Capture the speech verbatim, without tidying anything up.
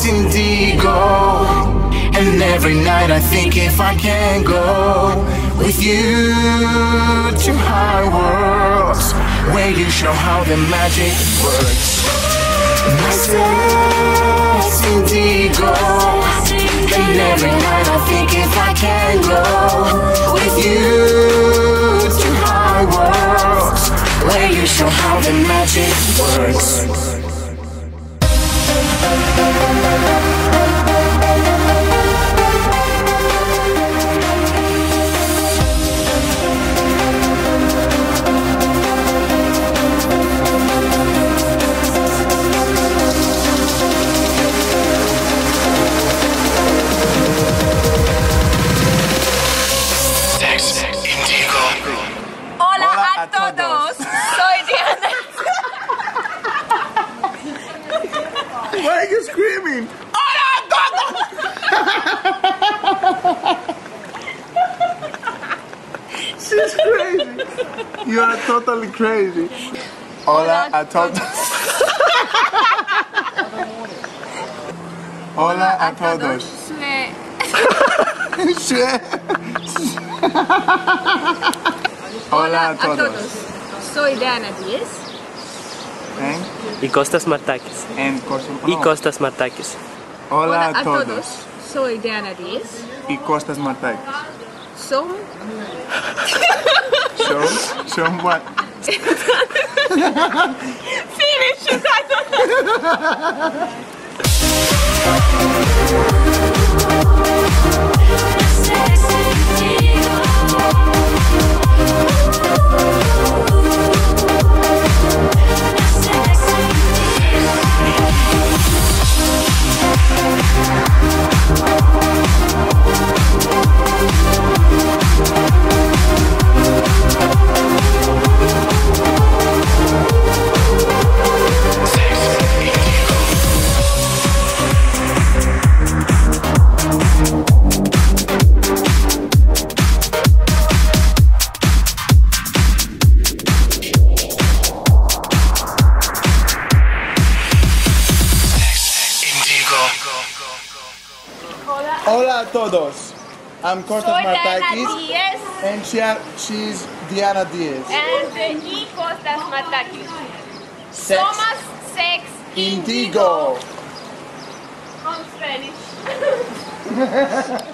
sex indigo. And every night I think if I can go with you to high worlds where you show how the magic works. My sex indigo. And every night I think if I can go with you to high worlds where you show how the magic works. Hola a todos, soy Diana. Why are you screaming? Hola a todos! She's crazy. You are totally crazy. Hola a todos. Hola a todos. Hola a todos. Soy Diana Díez. And, Y Costas Martakis. and Costas, Y Costas Martakis. Hola a todos. Soy Diana Díez. Y Costas Martakis. Som. Show, show what? Finish it. Hola a todos. I'm Costas Soy Diana Martakis. Díez. And she, she's Diana Díez. And y Costas Martakis. Sex Somos Sex Indigo. On Spanish.